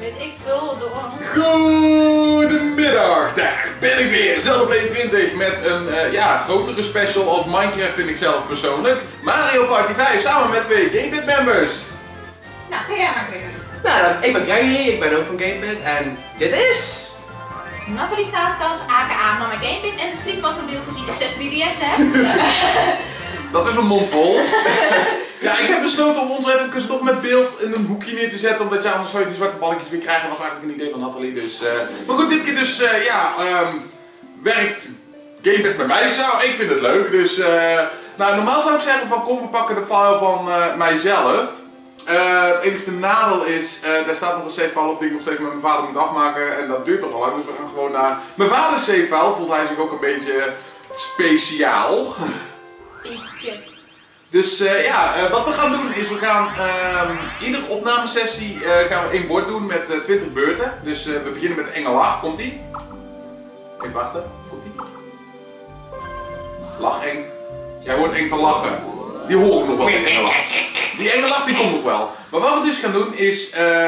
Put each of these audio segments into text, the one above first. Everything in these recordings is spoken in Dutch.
weet ik veel door. Goedemiddag, daar ben ik weer, Zelda20 met een grotere special als Minecraft vind ik zelf persoonlijk. Mario Party 5 samen met 2 Gamepad members. Nou, ga jij maar Gregory. Nou, ik ben Gregory, ik ben ook van Gamepad en dit is... Nathalie Staatskas, aka Mama Gamepad en de stripmastmobiel gezien op 6-3DS hè? Dat is een mond vol. Ja, ik heb besloten om ons even toch met beeld in een hoekje neer te zetten, omdat anders zou je die zwarte balletjes weer krijgen. Dat was eigenlijk een idee van Nathalie, dus... Maar goed, dit keer dus, werkt Gamepad met mij zo. Ik vind het leuk, dus... Nou, normaal zou ik zeggen van kom, we pakken de file van mijzelf. Het enige nadeel is, daar staat nog een save file op die ik nog steeds met mijn vader moet afmaken en dat duurt nog wel lang, dus we gaan gewoon naar mijn vaders save file. Voelt hij zich ook een beetje speciaal. Dus wat we gaan doen is, we gaan iedere opnamesessie gaan we 1 bord doen met 20 beurten. Dus we beginnen met enge lach, komt ie? Even wachten, komt ie? Lach eng. Jij hoort eng te lachen. Die horen we nog wel, die enge lach. Die enge lach die komt nog wel. Maar wat we dus gaan doen is...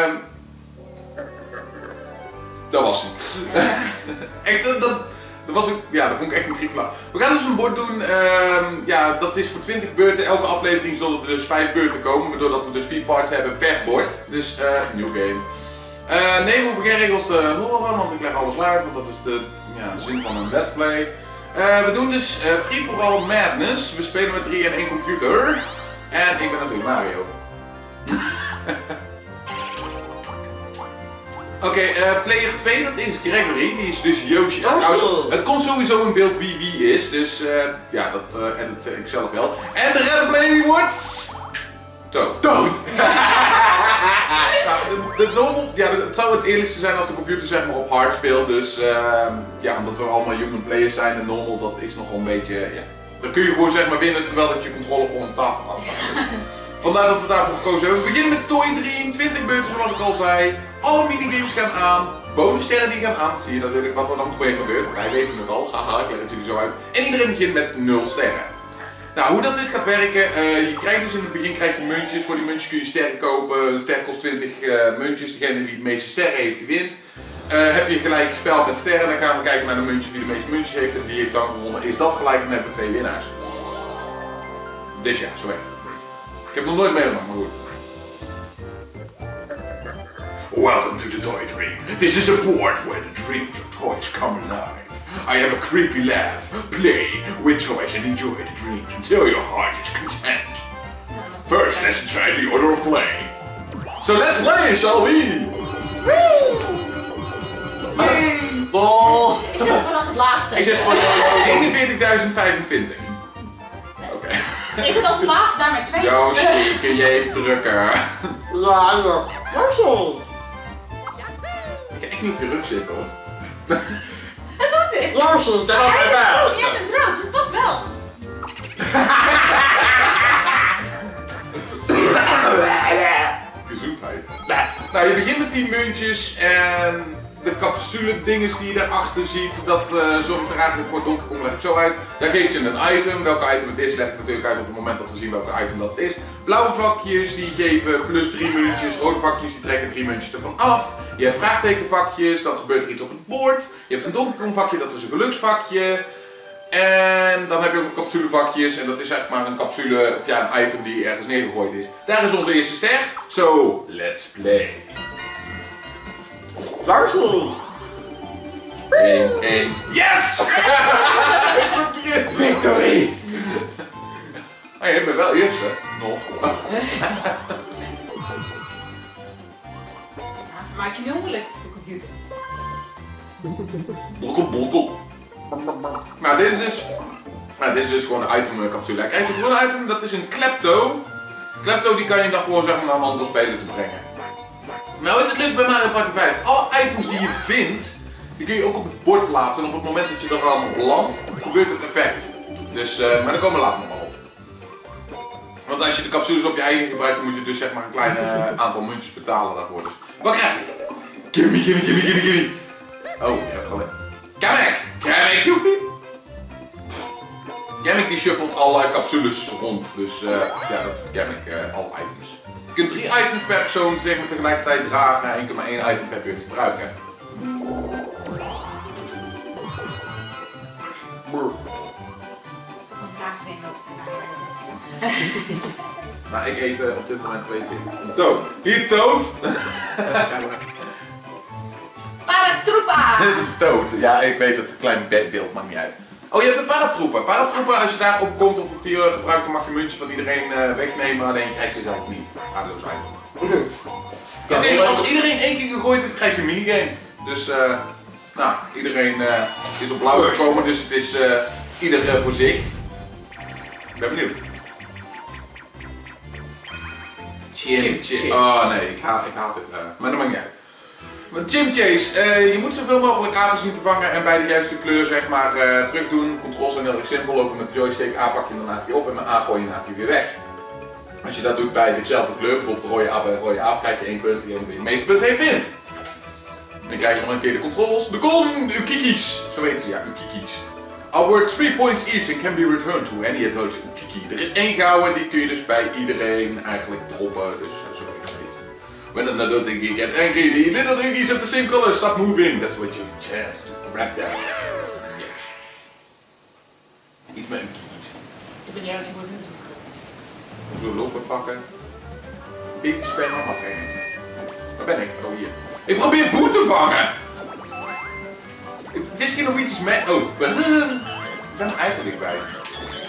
dat was het. Echt, dat was ik, ja, dat vond ik echt een triple. We gaan dus een bord doen, dat is voor 20 beurten. Elke aflevering zullen er dus 5 beurten komen, waardoor dat we dus 4 parts hebben per bord. Dus, new game. Nee, we hoeven geen regels te horen, want ik leg alles uit, want dat is de zin van een let's play. We doen dus Free for All Madness. We spelen met 3 en 1 computer. En ik ben natuurlijk Mario. Oké, player 2 dat is Gregory, die is dus Yoshi. Het komt sowieso in beeld wie is, dus dat edit ik zelf wel. En de red player die wordt... Toad. Nou, de normal, het zou het eerlijkste zijn als de computer zeg maar op hard speelt, dus omdat we allemaal human players zijn en normal dat is nogal een beetje, dan kun je gewoon zeg maar winnen terwijl dat je controle gewoon op tafel laat staan. Vandaar dat we daarvoor gekozen hebben. We beginnen met Toy Dream, 20 beurten zoals ik al zei. Alle minigames gaan aan, bonussterren die gaan aan. Zie je natuurlijk wat er dan nog mee gebeurt. Wij weten het al, haha, ik leg het jullie zo uit. En iedereen begint met 0 sterren. Nou, hoe dat dit gaat werken, je krijgt dus in het begin krijg je muntjes. Voor die muntjes kun je sterren kopen. Een ster kost 20 muntjes. Degene die het meeste sterren heeft, die wint. Heb je gelijk spel met sterren, dan gaan we kijken naar de muntjes. Wie de meeste muntjes heeft en die heeft dan gewonnen. Is dat gelijk, dan hebben we 2 winnaars. Dus ja, zo werkt het. Ik heb nog nooit meegemaakt, maar goed. Welcome to the Toy Dream. This is a board where the dreams of toys come alive. I have a creepy laugh. Play with toys and enjoy the dreams until your heart is content. First, let's try the order of play. So let's play, shall we? Woo! Yay! Oh. Ik zit gewoon op het laatste. Ik zit gewoon 41.025. Oké. Ik moet op het laatste daar met 2. Yoshi, kun je even drukken? Ja. Yoshi. Ik ga echt niet op je rug zitten hoor. Het doet het. Yoshi, dat Hij is is wel. groen, je hebt een droog, dus het past wel. Gezondheid. Nou, je begint met 10 muntjes en de capsule dinges die je daarachter ziet, dat zorgt er eigenlijk voor Donkey Kong, leg ik zo uit. Daar geeft je een item. Welke item het is, leg ik natuurlijk uit op het moment dat we zien welke item dat is. Blauwe vlakjes die geven plus 3 muntjes, rode vakjes die trekken 3 muntjes ervan af. Je hebt vraagtekenvakjes, dan gebeurt er iets op het bord. Je hebt een Donkey Kong vakje, dat is een geluksvakje. En dan heb je ook capsulevakjes en dat is echt maar een capsule, of een item die ergens neergegooid is. Daar is onze eerste ster. So, let's play. Yoshi. 1. Yes! Victory. Maar je bent wel eerst, hè? Nog. Maak je nu moeilijk, de computer. Brokkel. Nou, dit is dus gewoon een item capsule. Hij krijgt gewoon een item, dat is een klepto. Klepto die kan je dan gewoon zeg maar naar een andere speler te brengen. Nou is het leuk bij Mario Party 5. Alle items die je vindt, die kun je ook op het bord plaatsen. En op het moment dat je er allemaal landt, gebeurt het effect. Dus, maar daar komen we later nog wel op. Want als je de capsules op je eigen gebruikt, dan moet je dus zeg maar een klein aantal muntjes betalen daarvoor. Dus, wat krijg je? Gimme. Oh, ja, gewoon. Kamek, joepie. Kamek die shuffelt alle capsules rond, dus dat doet Kamek alle items. kunt 3 items per persoon zeg maar, tegelijkertijd dragen en je kunt maar 1 item per beurt gebruiken. Van traag vind dat Maar ik eet op dit moment, weet je het, een toad. Hier, toad! Paratroopa! Dit is een toad. Ja, ik weet het, een klein beeld, maakt niet uit. Oh, je hebt een paratrooper. Paratrooper, als je daarop komt of op die gebruikt, dan mag je muntjes van iedereen wegnemen, alleen je krijgt ze zelf niet. Waardeloos item. Ja, als iedereen 1 keer gegooid heeft, krijg je een minigame. Dus, nou, iedereen is op blauw gekomen, dus het is ieder voor zich. Ik ben benieuwd. Gym. Oh nee, ik haat dit. Maar dat maakt niet uit. Gym Chase. Je moet zoveel mogelijk apen zien te vangen en bij de juiste kleur zeg maar terug doen. Controls zijn heel erg simpel. Lopen met de joystick. A pak je dan haak je op en met A gooi je dan haak je weer weg. Als je dat doet bij dezelfde kleur, bijvoorbeeld de rode aap, krijg je 1 punt. Degene die de meeste punten heeft wint. En dan krijg je nog een keer de controls. De ukikis. Zo heet ze, ja, ukikis. Are worth 3 points each and can be returned to any adult ukiki. Er is 1 gouden, die kun je dus bij iedereen eigenlijk droppen. Dus zo heet het. When an adult ukiki gets angry, the little ukikis of the same color stop moving. That's what your chance to grab them. Yes. Iets met ukikis. Ik ben jou niet goed in, dus het is goed. Zo lopen pakken. Ik ben mama training. Waar ben ik? Oh, hier. Ik probeer boet te vangen! Het is geen Luigi's met. Oh, ik ben eigenlijk bij het.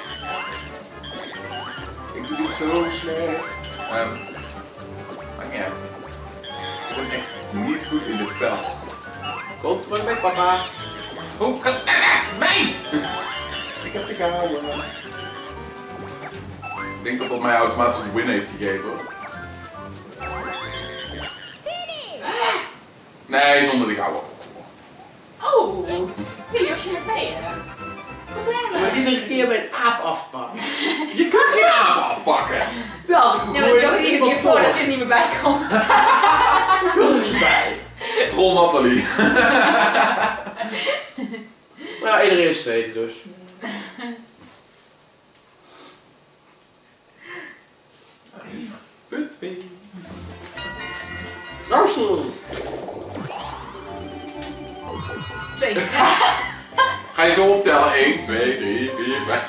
Ik doe dit zo slecht. Maakt niet uit. Ik ben echt niet goed in dit spel. Komt terug bij papa. Oh, mij! Ik heb de gouden. Ik denk dat dat mij automatisch de win heeft gegeven. Nee, zonder de gouden. Oh, wil Josje met tweeën? Wat Maar hebben iedere keer bij een aap afpakken. Je kunt geen apen afpakken! Ja, als ik hem Ja, maar gooi, ik zit ook er iedere keer iemand voor voor. dat je er niet meer bij komt. Ik kom er niet bij. Troll Nathalie. Maar ja, iedereen is tweede dus. Punt 2. Narsel. 2. Ga je zo optellen? 1, 2, 3, 4, 5.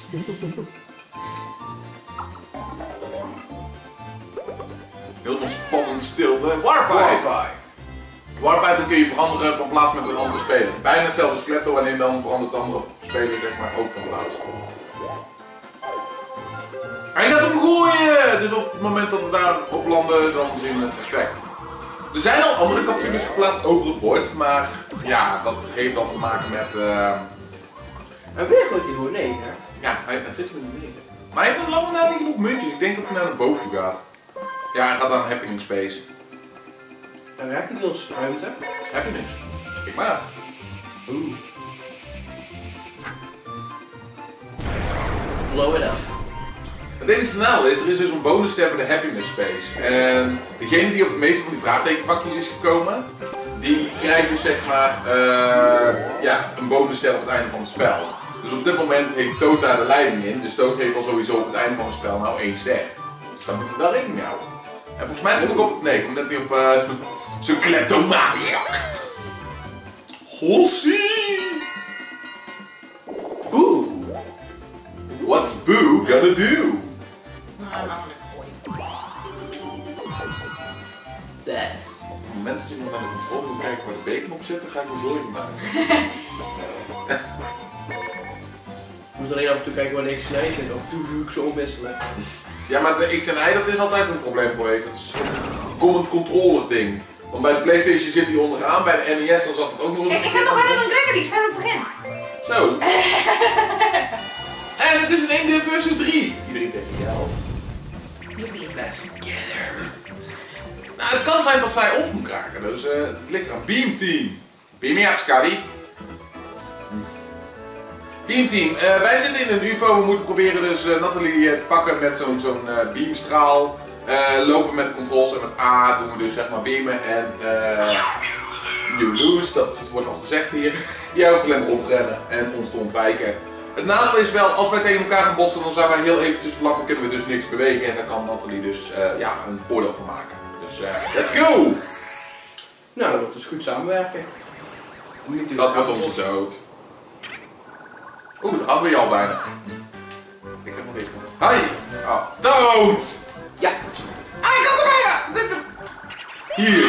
Helemaal spannend stilte. Warpipe! Warpipe kun je veranderen van plaats met een andere speler. Bijna hetzelfde als Klepto, alleen dan verandert de andere speler zeg maar ook van plaats. Hij gaat hem gooien! Dus op het moment dat we daar op landen, dan zien we het effect. Er zijn al andere capsules geplaatst over het bord, maar ja, dat heeft dan te maken met... En weer gooit hij gewoon 9. Ja, het zit er niet meer. Maar hij heeft nog lang niet genoeg muntjes. Ik denk dat hij naar de boven toe gaat. Ja, hij gaat naar Happening Space. Nou, heb je die al spruiten? Happening. Kijk maar. Oeh. Blow it up. Het enige nadeel is, er is dus een bonus voor de Happiness Space. En degene die op het meeste van die vraagtekenvakjes is gekomen, die krijgt dus zeg maar ja, een bonusster op het einde van het spel. Dus op dit moment heeft Toad daar de leiding in, dus Toad heeft al sowieso op het einde van het spel nou 1 ster. Dus daar moeten we wel rekening mee houden. En volgens mij kom ik op... Nee, ik kom net niet op zo'n kleptomaniac. Holsie! Oeh. What's Boo gonna do? Nou, dan ik gooien. 6. Op het moment dat je nog naar de controle moet kijken waar de bacon op zit, dan ga ik me zorgen maken. Ik moet alleen af en toe kijken waar de X en Y zit, af en toe doe ik zo omwisselen. Ja, maar de X en Y dat is altijd een probleem geweest. Dat is een command controller ding. Want bij de PlayStation zit hij onderaan, bij de NES dan zat het ook nog eens. Ik ga nog harder dan Gregory, ik sta op het begin. Zo. En het is een 1 versus 3. Iedereen tegen jou. Joepie. Let's get her. Nou, het kan zijn dat zij ons moet kraken, dus het ligt aan Beam Team. Beam me up, Scotty. Beam Team, wij zitten in een UFO, we moeten proberen dus Nathalie te pakken met zo'n beamstraal. Lopen met de controls en met A doen we dus zeg maar beamen en you lose, dat wordt al gezegd hier. Jij hoeft alleen rondrennen en ons te ontwijken. Het nadeel is wel, als wij tegen elkaar gaan botsen, dan zijn wij heel eventjes verlamd, dan kunnen we dus niks bewegen en daar kan Nathalie dus ja, een voordeel van maken. Dus let's go! Nou, dat wordt dus goed samenwerken. Dat wordt onze dood. Oeh, daar hadden we je al bijna. Ik heb nog dit. Hi! Oh, dood! Ja. Ah, ik had er bijna! Hier.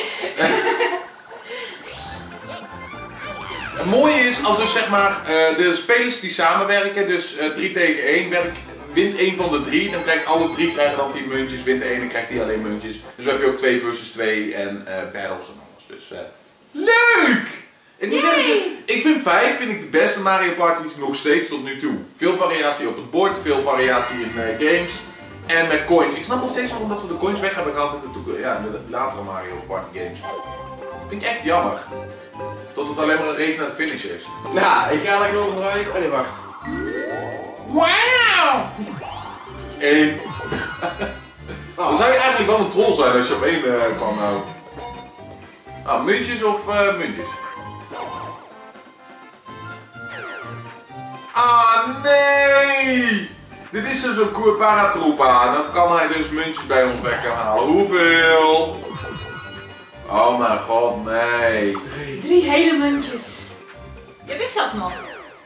Het mooie is, als dus zeg maar de spelers die samenwerken, dus 3 tegen 1, wint 1 van de 3, dan krijgt alle 3 krijgen dan 10 muntjes, wint de ene krijgt die alleen muntjes. Dus dan heb je ook 2 versus 2 en battles en alles. Dus leuk! Ik moet zeggen, ik vind 5 de beste Mario Party's nog steeds tot nu toe. Veel variatie op het bord, veel variatie in games en met coins. Ik snap nog steeds waarom dat ze de coins weg hebben gehaald in de latere Mario Party games. Vind ik echt jammer. Tot het alleen maar een race naar de finish is. Nou, ik ga lekker onderuit. Oh nee, wacht. Wauw! 1. Oh. Dan zou je eigenlijk wel een troll zijn als je op 1 kwam nou. Ah, muntjes of muntjes? Ah nee! Dit is dus een paratroopa. Dan kan hij dus muntjes bij ons weg gaan halen. Hoeveel? Oh mijn god, nee. 3 hele muntjes. Die heb ik zelfs nog.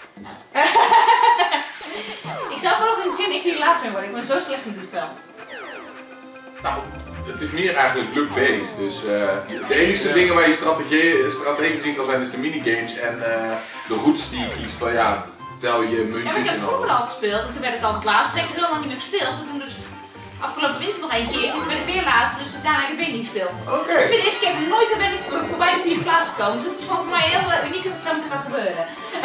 Ik zou vanaf in het begin niet laatst zijn worden. Ik ben zo slecht in dit spel. Nou, het is meer eigenlijk luck-based. Dus de enige dingen waar je strategisch in kan zijn is de minigames en de routes die je kiest. Van ja, tel je muntjes Ja, maar ik heb en vroeger alles. al gespeeld en toen werd ik altijd laatst. Toen heb ik het helemaal niet meer gespeeld. En toen dus afgelopen winter nog 1 keer en toen ben ik weer laatst. Dus daarna heb ik weer niet gespeeld. Oké. Dus voor de eerste keer nooit ben ik voorbij de 4e plaats gekomen. Dus het is gewoon voor mij heel uniek als het zo meteen gaat gebeuren.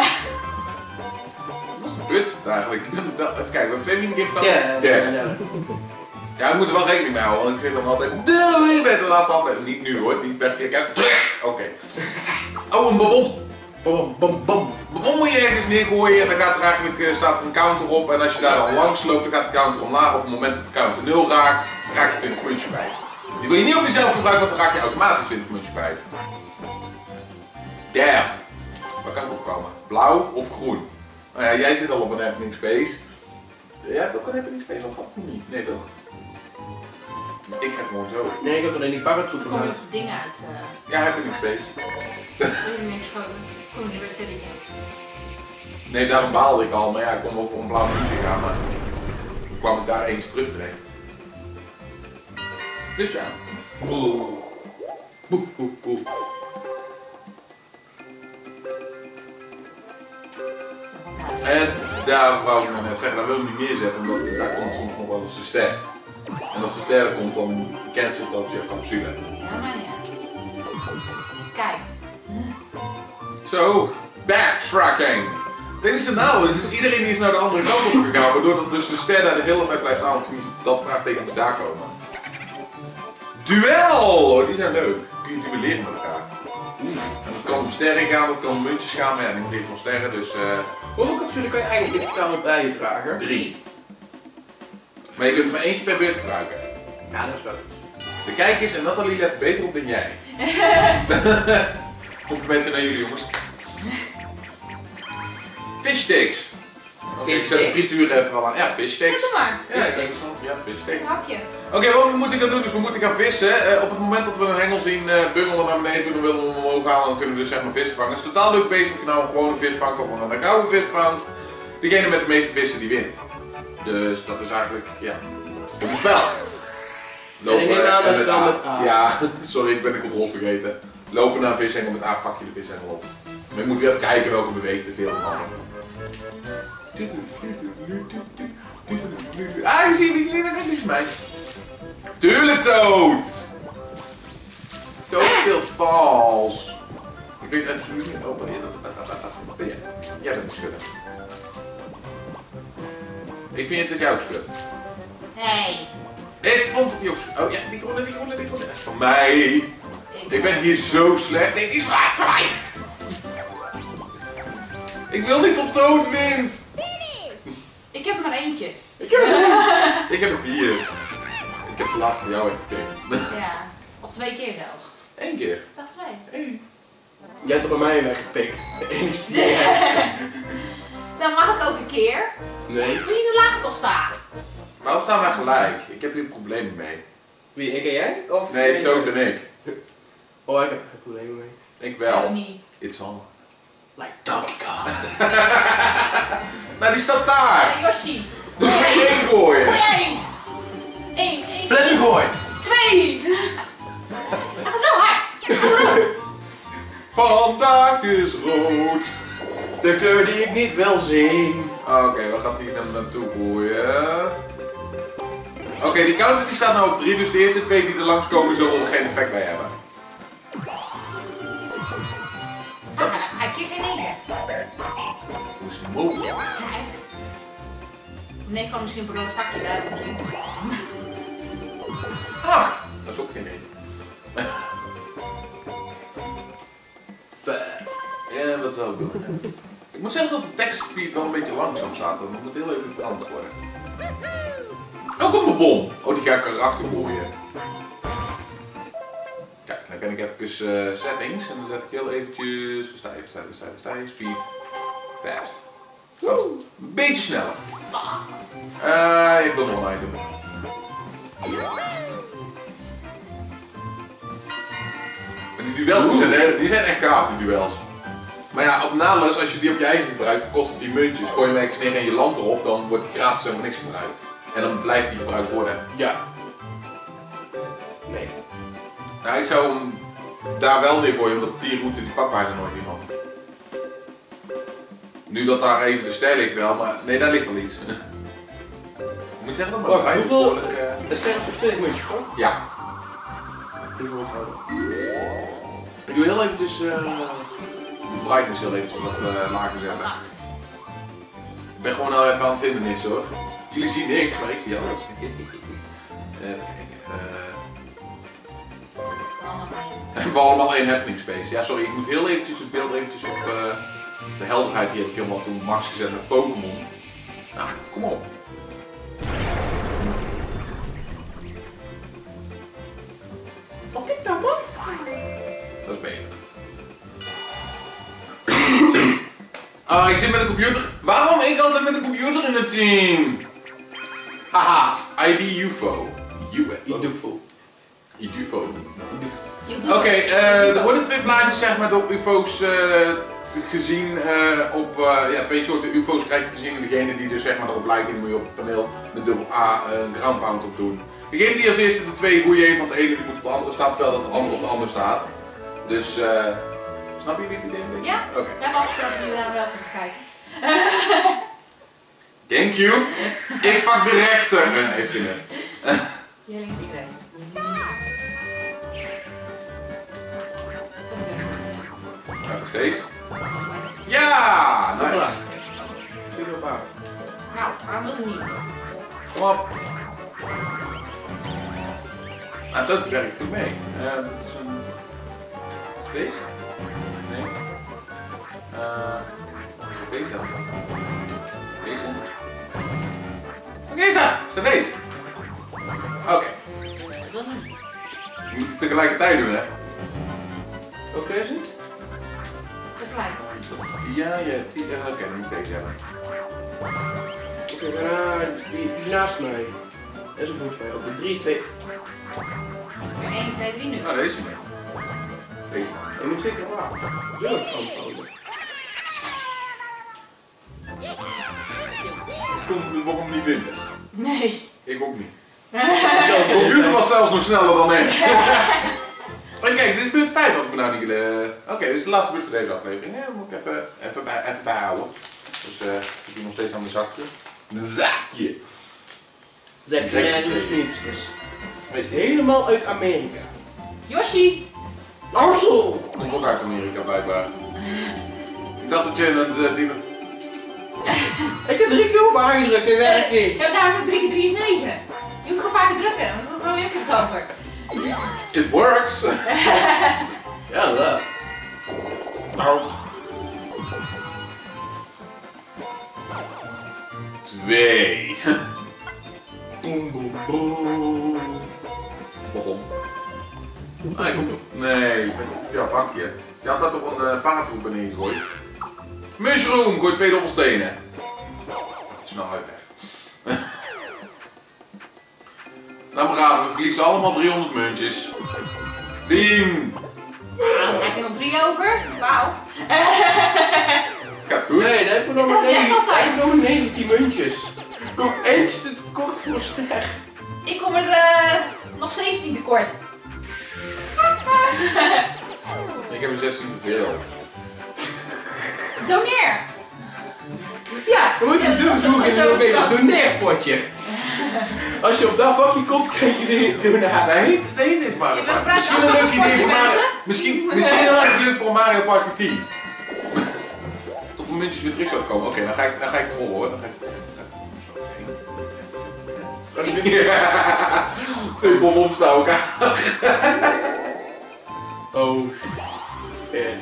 Wat gebeurt het eigenlijk? Even kijken, we hebben 2 minigames gehad. Ja, Derde. Ja, ik moet er wel rekening mee houden, want ik vind dan altijd doei bij de laatste aflevering. Niet nu hoor, niet wegklikken. Terug! Oké. Oh, een ballon. Bam, bam, bam. Ballon moet je ergens neergooien en dan gaat er eigenlijk, staat er een counter op. En als je daar dan langs loopt, dan gaat de counter omlaag. Op het moment dat de counter 0 raakt, raak je 20 muntjes kwijt. Die wil je niet op jezelf gebruiken, want dan raak je automatisch 20 muntjes kwijt. Damn. Waar kan ik op komen? Blauw of groen? Nou ja, jij zit al op een happening space. Jij hebt ook een happening space al gehad of niet? Nee toch? Ik ga gewoon zo. Nee, ik heb alleen die paratroepen Kom je gehad. op de dingen uit? Ja, happening space. Kom je weer zitten. Nee, daarom baalde ik al, maar ja, ik kon wel voor een blauw muntje gaan, maar toen kwam ik daar eens terug terecht. Dus ja. Oeh. Boe, boe, boe. En daar wou ik nou net zeggen, daar wil ik niet neerzetten, omdat daar komt soms nog wel eens een ster. En als de ster er komt, dan cancelt dat je capsule. Ja, maar niet uit. Kijk. Zo, backtracking. Het enige nadeel is, iedereen is naar de andere kant op gegaan, waardoor dat dus de ster daar de hele tijd blijft staan of je moet dat vraagteken daar komen. Duel! Die zijn leuk. Kun je duelleren met elkaar. En dat kan om sterren gaan, dat kan om muntjes gaan, maar ja, niemand heeft nog sterren, dus Hoeveel capsules kan je eigenlijk in totaal bij je dragen? 3. Maar je kunt er maar eentje per beurt gebruiken. Ja, dat is wel. De kijkers en Nathalie let beter op dan jij. Complimenten naar jullie jongens. Fishsticks. Oké, ik zet de frituur even wel aan. Ja, fishsticks. Ja, doe maar. Ja, ik denk het wel. Ja, fishsticks. Een hapje. Oké, wat we moeten gaan doen is we moeten gaan vissen. Op het moment dat we een hengel zien bungelen naar beneden toe, dan willen we hem omhoog halen en dan kunnen we dus zeg maar vis vangen. Het is totaal leuk bezig of je nou een gewone vis vangt of een gouden vis vangt. Degene met de meeste vissen die wint. Dus dat is eigenlijk, ja, een spel. En ik neem aan dat het dan met A. Ja, sorry, ik ben de controles vergeten. Lopen naar een vishengel met A, pak je de vishengel op. Maar je moet weer even kijken welke beweegt te veel en alles. Ah, je ziet het niet van mij. Tuurlijk Toad! Toad speelt vals. Ik weet absoluut niet. Oh, ja. Jij bent de schudder. Ik vind dat jij ook schudt. Nee. Ik vond dat hij ook schudt. Oh ja, die groene. Dat is van mij. Ik ben hier zo slecht. Nee, die is van mij. Ik wil niet dat Toad wint. Ik heb er maar eentje. Ik heb er 4. Ik heb de laatste van jou weggepikt. Ja. Al 2 keer zelfs. 1 keer. Ik dacht 2. 1. Jij hebt er bij mij weggepikt. De enige die jij hebt. Dan mag ik ook een keer. Nee. Moet je hoe laag ik al sta? Waarom staan wij gelijk? Ik heb hier problemen mee. Wie, ik en jij? Of Nee, Toot en ik. Oh, ik heb er geen problemen mee. Ik wel. niet. It's on. Like Donkey Kong. Nou, die staat daar. Yoshi. Dus moet je één gooien. Gooi 1. 1. Planning Boy. 2. Hij gaat wel hard. Rood. Vandaag is rood. De kleur die ik niet wil zien. Oké, waar gaat die dan naartoe gooien? Oké, die counter die staat nou op 3, dus de eerste 2 die er langskomen zullen er geen effect bij hebben. Hij kreeg geen 9. Hoe is het mogelijk? Ja, echt. Nee, gewoon misschien een rood vakje daar misschien. 8! Dat is ook geen 1. Ja, dat zou ik doen. Ik moet zeggen dat de tekstspeed wel een beetje langzaam staat. Dat moet heel even veranderd worden. Oh, kom een bom! Oh, die ga ik erachter gooien. Kijk, dan kan ik even settings en dan zet ik heel eventjes verstijgen, speed, fast. Gaat een beetje sneller. Ik wil nog een item. Maar die duels die zijn echt gaaf, die duels. Maar ja, op Nautilus, als je die op je eigen gebruikt, kost het 10 muntjes. Gooi je hem ergens neer en je land erop, dan wordt die gratis helemaal niks gebruikt. En dan blijft die gebruikt worden. Ja. Nee. Nou, ik zou hem daar wel neer gooien, omdat die route die pakt bijna nooit iemand. Nu dat daar even de ster ligt wel, maar nee, daar ligt al iets. Moet ik zeggen dat maar Wacht, hoeveel? behoorlijk, De ster is voor 2 muntjes, toch? Ja. Die wil ik houden. Ik doe heel eventjes de brightness heel eventjes wat lager zetten. 8. Ik ben gewoon al even aan het hindernissen hoor. Jullie zien niks, maar ik zie alles. Even kijken. En we hebben allemaal één happening space. Ja, sorry, ik moet heel eventjes het beeld eventjes op de helderheid. Die heb ik helemaal toen max gezet met Pokémon. Nou, kom op. Pocket the monster. Dat is beter. Oh, ik zit met de computer. Waarom ik altijd met de computer in het team? Haha. ID UFO. UFO. UFO. Oké, Er worden 2 plaatjes zeg maar door UFO's gezien. Op 2 soorten UFO's krijg je te zien. En degene die dus zeg maar erop lijken, die moet je op het paneel met dubbel A een ground pound op doen. Degene die als eerste de 2 roeien heeft, want de ene die moet op de andere staan, terwijl dat de andere op de andere staat. Dus snap je het idee een beetje? Ja, Oké. we hebben afgesproken jullie daar wel voor te kijken. Thank you. Ik pak de rechter. Heeft hij net. Jij links, ik rechts. Nog steeds. Ja, nice. Zit erop aan. Nou, waarom was het niet? Kom op. Nou, dat werkt goed mee. Dat is een... Is het deze? Nee. Deze dan? Deze? Oké, is dat? Is dat deze? Oké. Dat wil niet. Je moet het tegelijkertijd doen, hè? Oké, is het? Tegelijk. Ja, je hebt die... Oké, dan moet ik deze hebben. Oké, daarna die naast mij. Dat is hem volgens mij ook. De 3, 2. En 1, 2, 3 nu. Nou, deze niet. Deze. Je moet 2 keer waar. Wil ik houden. Ik kon het waarom niet vinden. Nee. Ik ook niet. De computer was zelfs nog sneller dan ik. Maar kijk, dit is beurt 5 als ik me nou niet... Oké, dit is de laatste beurt voor deze aflevering. Ja, moet ik even bijhouden. Dus ik heb hier nog steeds aan mijn zakje. Zakje! Zakje snoepjes. Helemaal uit Amerika. Yoshi! Komt ook uit Amerika blijkbaar. Ik dacht dat je die... Ik heb 3 keer op aangedrukt, dit werkt niet. Ja, daarom ook 3 keer 3 is 9. Je moet gewoon vaker drukken, want dan heb je het over. It works! Ja, dat. Nou. 2. Boom, boom, boom. Waarom? Hij komt op. Nee. Ja, vakje. Je had daar toch een paratroep in gegooid? Mushroom, gooi 2 dobbelstenen. Snel uitleg. Nou maar raden, we verliezen allemaal 300 muntjes. 10. Nou, dan krijg je nog 3 over. Wauw. Gaat goed. Nee, dan heb je nog Dat is echt altijd. nog maar 19 muntjes. Kom eens te kort voor ster. Ik kom er nog 17 tekort. Ik heb er 16 te veel. Doneer. Ja, dan moet je Ja, het dat doen. is Vroeger is sowieso het een kras. doneerpotje. Als je op dat vakje komt, krijg je de donatie. Nee, dit is Mario Je bent Party. Misschien een vragen leuk idee voor Mario. mensen? Misschien heel erg leuk voor Mario Party 10. Tot de muntjes weer terug zouden komen. Oké, dan ga ik trollen hoor. Dan ga ik Twee bommen opstaan elkaar. Oh, shit.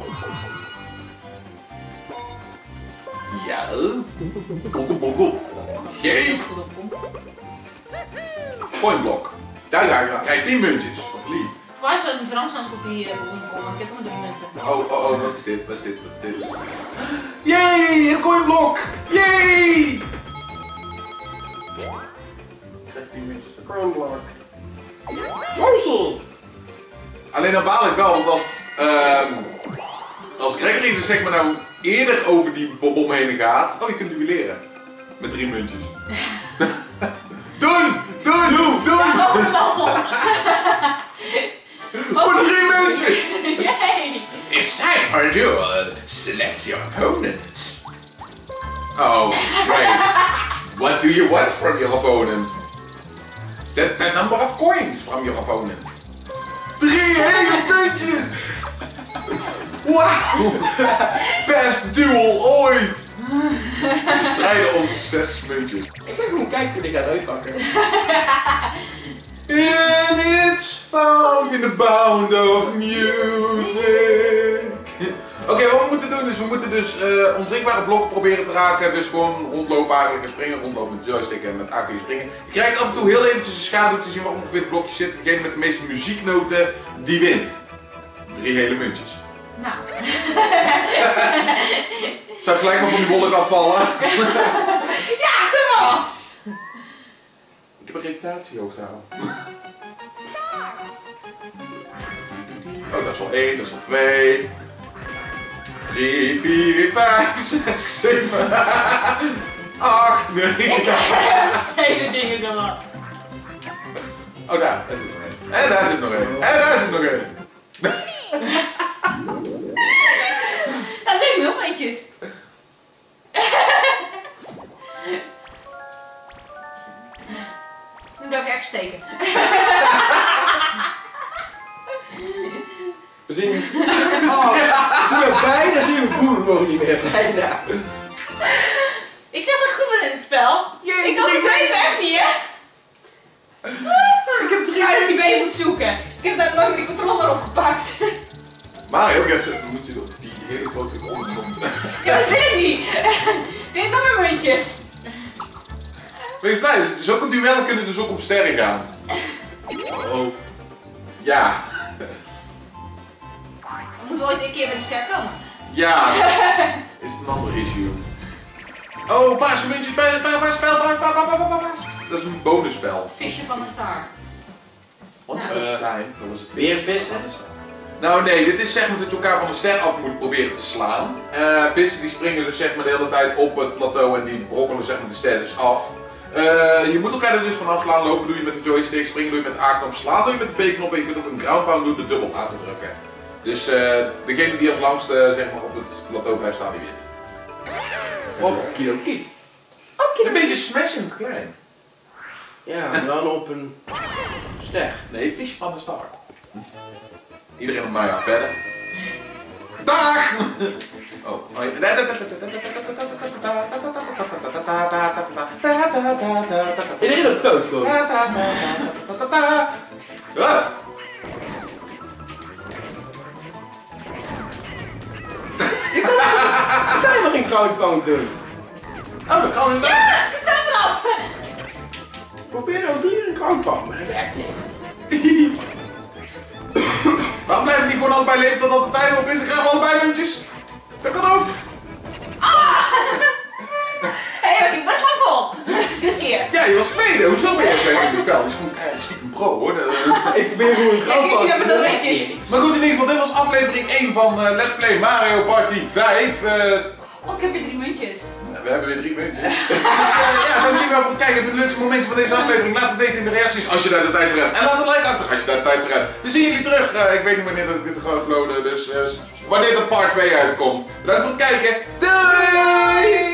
Ja. Bokkel. Geef. Coinblok. Daar. Krijg 10 muntjes. Wat lief. Voor mij zou het niet ramsen als ik op die bron kom, want ik heb maar 3 munten. Oh, wat is dit? Wat is dit? Yay, een coinblok! Yay! Krijg 10 muntjes. Crownblock. Worsel! Alleen dan baal ik wel, want als Gregory dus zeg maar nou eerder over die bom heen gaat. Oh, je kunt duelleren. Met 3 muntjes. Doen! Oh, de mazzel! Voor 3 muntjes! Yay! It's time for a duel. Select your opponent. Oh, great. What do you want from your opponent? Set the number of coins from your opponent. 3 hele muntjes! Wauw! Best duel ooit! We strijden om 6 muntjes. Ik ga gewoon kijken hoe die gaat uitpakken. And it's found in the bound of music. Oké, wat we moeten doen is, we moeten dus onzichtbare blokken proberen te raken. Dus gewoon rondlopen eigenlijk en springen. Rondlopen met joystick en met A kun je springen. Je krijgt af en toe heel eventjes een schaduw te zien waar ongeveer het blokje zit. Degene met de meeste muzieknoten, die wint. 3 hele muntjes. Nou. Zou ik gelijk maar van die wolk afvallen? Ja, doe maar wat. Ik heb een reputatie hoog te houden. Oh, dat is al 1, dat is al 2. 3, 4, 5, 6, 7, 8, 9. Steden dingen zo wat. Oh, daar zit nog 1. En daar zit nog 1. En daar zit nog 1. Dat lukt nog eentjes. Nu wil ik echt steken. We zien... Oh, bijna zien we boeren nog niet meer. Bijna. Ik zeg dat ik goed ben in het spel. Ik kan het echt niet, hè? Ik heb 3 uit die been moet zoeken. Ik heb daar nooit meer die controller opgepakt. Mario moet je op die hele grote grond doen. Ja, dat weet ik niet. Neem nog meer muntjes. Wees blij, dus ook op duellen kunnen dus ook om sterren gaan. Oh. Ja. We moeten ooit een keer bij de ster komen. Ja. Is een ander issue. Oh, paarse muntjes bij het spel. Dat is een bonusspel. Fish upon a star. Once upon a time, dat was een Weer vissen? Nou nee, dit is zeg maar dat je elkaar van de ster af moet proberen te slaan. Vissen die springen dus zeg maar de hele tijd op het plateau en die brokkelen zeg maar de ster dus af. Je moet elkaar er dus vanaf slaan, lopen doe je met de joystick, springen doe je met de A-knop, slaan doe je met de B-knop en je kunt ook een ground pound doen door dubbel A te drukken. Dus degene die als langste zeg maar op het plateau blijft staan, die wint. Okidoki. Een beetje Smash in het klein. Ja, maar dan op een ster. Nee, Fish on the Star. Iedereen op mij af, verder. Dag! Oh, Iedereen op dood gewoon. Je kan helemaal geen ground pound doen. Oh, dat kan inderdaad. Ja, de touw eraf. Probeer nou 3 een ground pound, maar dat werkt niet. Waarom blijven die gewoon allebei leven totdat de tijd op is? Ik krijg allebei muntjes. Dat kan ook. je was tweede. Hoezo ben je tweede in het spel? Dat is gewoon eigenlijk stiekem pro hoor. Ik probeer gewoon een Kijk eens, je hebt er nog netjes. Maar goed, in ieder geval, dit was aflevering 1 van Let's Play Mario Party 5. Oh, ik heb weer 3 muntjes. We hebben weer 3 muntjes. Dus ja, dankjewel voor het kijken. Heb je het leukste momentje van deze aflevering? Laat het weten in de reacties als je daar de tijd voor hebt. En laat een like achter als je daar de tijd voor hebt. We zien jullie terug. Ik weet niet wanneer dat ik dit ga uploaden, dus wanneer de part 2 uitkomt. Bedankt voor het kijken. Doei!